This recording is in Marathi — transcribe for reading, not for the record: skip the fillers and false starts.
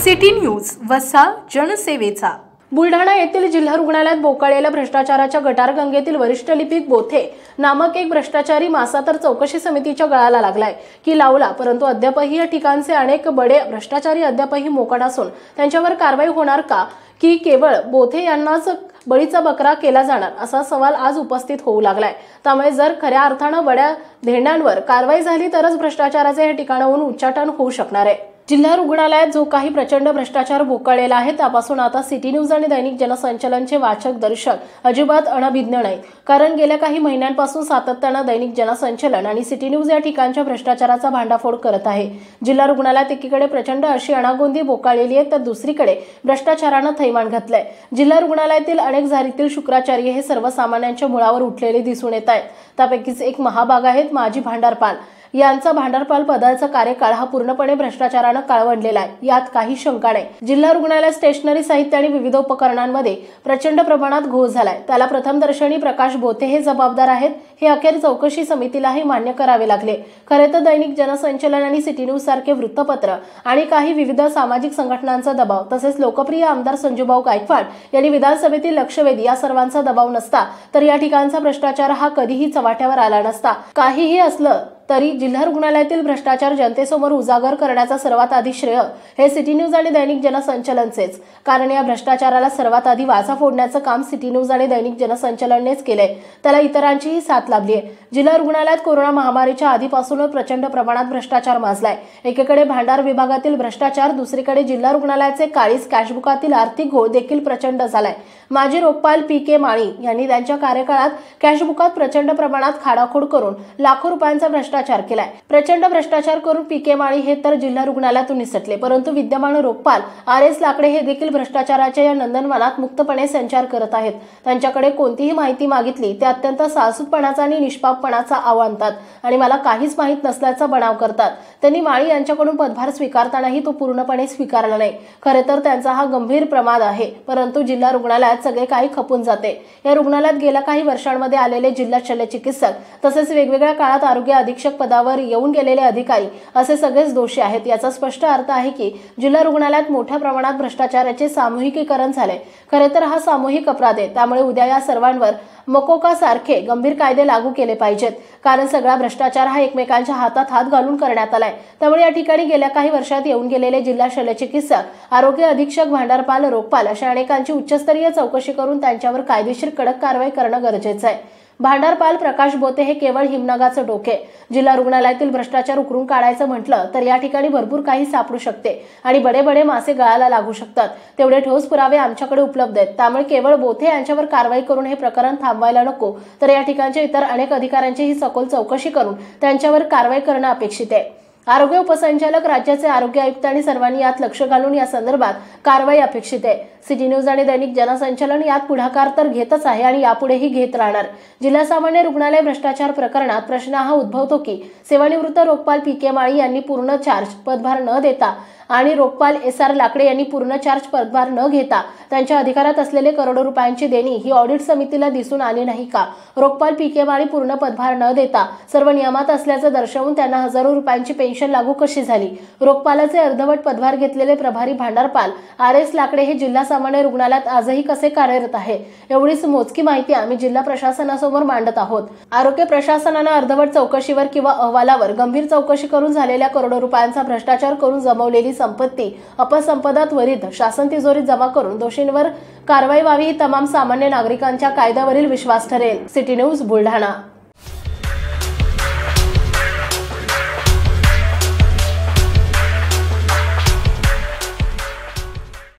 सिटी न्यूज वसा जनसेवेचा। बुलढाणा येथील जिल्हा रुग्णालयात बोकाळलेल्या भ्रष्टाचाराच्या गटारगंगेतील वरिष्ठ लिपिक बोथे नामक एक भ्रष्टाचारी मासा तर चौकशी समितीच्या गळाला लागलाय की लावला, परंतु अद्यापही या ठिकाणचे अनेक बडे भ्रष्टाचारी अद्यापही मोकाट असून त्यांच्यावर कारवाई होणार का, की केवळ बोथे यांनाच बळीचा बकरा केला जाणार, असा सवाल आज उपस्थित होऊ लागलाय। त्यामुळे जर खऱ्या अर्थाने बड्या धेंडांवर कारवाई झाली तरच भ्रष्टाचाराचे हे ठिकाणाहून उच्चाटन होऊ शकणार आहे। जिल्हा रुग्णालयात जो काही प्रचंड भ्रष्टाचार बोकाळलेला आहे त्यापासून आता सिटी न्यूज आणि दैनिक जनसंचलनचे वाचक दर्शक अजिबात अनभिज्ञ नाहीत, कारण गेल्या काही महिन्यांपासून सातत्याने दैनिक जनसंचलन आणि सिटी न्यूज या ठिकाणच्या भ्रष्टाचाराचा भांडाफोड करत आहे। जिल्हा रुग्णालयात एकीकडे प्रचंड अशी अनागोंदी बोकाळलेली आहे, तर दुसरीकडे भ्रष्टाचाराने थैमान घातलंय। जिल्हा रुग्णालयातील अनेक झारीतील शुक्राचार्य हे सर्वसामान्यांच्या मुळावर उठलेले दिसून येत आहेत। त्यापैकीच एक महाभाग आहेत माजी भांडारपाल यांचा भांडारपाल पदाचा कार्यकाळ हा पूर्णपणे भ्रष्टाचाराने काळवंडलेला आहे, यात काही शंका नाही। जिल्हा रुग्णालयात स्टेशनरी साहित्य आणि विविध उपकरणांमध्ये प्रचंड प्रमाणात घोळ झालाय, त्याला प्रथमदर्शनी प्रकाश बोथे हे जबाबदार आहेत, हे अखेर चौकशी समितीलाही मान्य करावे लागले। खरे तर दैनिक जनसंचलन आणि सिटी न्यूज सारखे वृत्तपत्र आणि काही विविध सामाजिक संघटनांचा दबाव तसेच लोकप्रिय आमदार संजूभाऊ गायकवाड यांनी विधानसभेतील लक्षवेधी या सर्वांचा दबाव नसता तर या ठिकाणचा भ्रष्टाचार हा कधीही चव्हाट्यावर आला नसता। काहीही असलं तरी जिल्हा रुग्णालयातील भ्रष्टाचार जनतेसमोर उजागर करण्याचा सर्वात आधी श्रेय हे सिटी न्यूज आणि दैनिक जनसंचलनचेच, कारण या भ्रष्टाचाराला सर्वात आधी वाचा फोडण्याचं काम सिटी न्यूज आणि दैनिक जनसंचलननेच केलंय, त्याला इतरांचीही साथ लाभली आहे। जिल्हा रुग्णालयात कोरोना महामारीच्या आधीपासूनच प्रचंड प्रमाणात भ्रष्टाचार माजलाय। एकीकडे भांडार विभागातील भ्रष्टाचार, दुसरीकडे जिल्हा रुग्णालयाचे काळीज कॅशबुकातील आर्थिक घोळ देखील प्रचंड झालाय। माजी लोकपाल पी.के. माळी यांनी त्यांच्या कार्यकाळात कॅशबुकात प्रचंड प्रमाणात खाडाखोड करून लाखो रुपयांचा भ्रष्टाचार केलाय। प्रचंड भ्रष्टाचार करून पी.के. माळी हे तर जिल्हा रुग्णालयातून निसटले, परंतु विद्यमान लोकपाल आर.एस. लाकडे हे देखील भ्रष्टाचाराच्या या नंदनवनात मुक्तपणे संचार करत आहेत। त्यांच्याकडे कोणतीही माहिती मागितली ते अत्यंत साहसूतपणाचा आणि निष्पापपणाचा आव आणतात आणि मला काहीच माहित नसल्याचा बनाव करतात। त्यांनी माळी यांच्याकडून पदभार स्वीकारतानाही तो पूर्णपणे स्वीकारला नाही। खरे तर त्यांचा हा गंभीर प्रमाद आहे, परंतु जिल्हा रुग्णालयात सगळे काही खपून जाते। या रुग्णालयात गेल्या काही वर्षांमध्ये आलेले जिल्हा शल्यचिकित्सक तसेच वेगवेगळ्या काळात आरोग्य अधीक्षक पदावर येऊन गेलेले अधिकारी असे सगळेच दोषी आहेत। याचा स्पष्ट अर्थ आहे की जिल्हा रुग्णालयात मोठ्या प्रमाणात भ्रष्टाचाराचे सामूहिकीकरण झाले। खरे तर हा सामूहिक अपराध आहे, त्यामुळे उद्या या सर्वांवर मकोका सारखे गंभीर कायदे लागू केले पाहिजेत, कारण सगळा भ्रष्टाचार हा एकमेकांच्या हातात हात घालून करण्यात आलाय। त्यामुळे या ठिकाणी गेल्या काही वर्षात येऊन गेलेले जिल्हा शल्यचिकित्सक, आरोग्य अधीक्षक, भांडारपाल, रोगपाल अशा अनेकांची उच्चस्तरीय चौकशी करून त्यांच्यावर कायदेशीर कडक कारवाई करणं गरजेचं आहे। भांडारपाल प्रकाश बोथे हे केवळ हिमनगाचं डोके। जिल्हा रुग्णालयातील भ्रष्टाचार उकरून काढायचं म्हटलं तर या ठिकाणी भरपूर काही सापडू शकते आणि बडे बडे मासे गळाला लागू शकतात। तेवढे ठोस पुरावे आमच्याकडे उपलब्ध आहेत, त्यामुळे केवळ बोथे यांच्यावर कारवाई करून हे प्रकरण थांबवायला नको, तर या ठिकाणच्या इतर अनेक अधिकाऱ्यांचीही सखोल चौकशी करून त्यांच्यावर कारवाई करणं अपेक्षित आहे। आरोग्य उपसंचालक, राज्याचे आरोग्य आयुक्त आणि सर्वांनी यात लक्ष घालून या संदर्भात कारवाई अपेक्षित आहे। सिटी न्यूज आणि दैनिक जनसंचलन यात पुढाकार तर घेतच आहे आणि यापुढेही घेत राहणार। जिल्हा सामान्य रुग्णालय भ्रष्टाचार प्रकरणात प्रश्न हा उद्भवतो की सेवानिवृत्त रोगपाल पी.के. माळी यांनी पूर्ण चार्ज पदभार न देता आणि रोगपाल एस.आर. लाकडे यांनी पूर्ण चार्ज पदभार न घेता त्यांच्या अधिकारात असलेले करोडो रुपयांची देणी ही ऑडिट समितीला दिसून आली नाही का? रोगपाल पी.के. माळी पूर्ण पदभार न देता सर्व नियमात असल्याचं दर्शवून त्यांना हजारो रुपयांची पेन्शन लागू कशी झाली? रोगपालाचे अर्धवट पदभार घेतलेले प्रभारी भांडारपाल आर.एस. लाकडे हे जिल्हा सामान्य रुग्णालयात आजही कसे कार्यरत आहे? एवढीच मोजकी माहिती आम्ही जिल्हा प्रशासनासमोर मांडत आहोत। आरोग्य प्रशासनाने अर्धवट चौकशीवर किंवा अहवालावर गंभीर चौकशी करून झालेल्या करोडो रुपयांचा भ्रष्टाचार करून जमवलेली संपत्ती अपसंपदा त्वरित शासन तिजोरीत जमा करून दोषींवर कारवाई व्हावी, ही तमाम सामान्य नागरिकांच्या कायद्यावरील विश्वास ठरेल। City news Buldhana.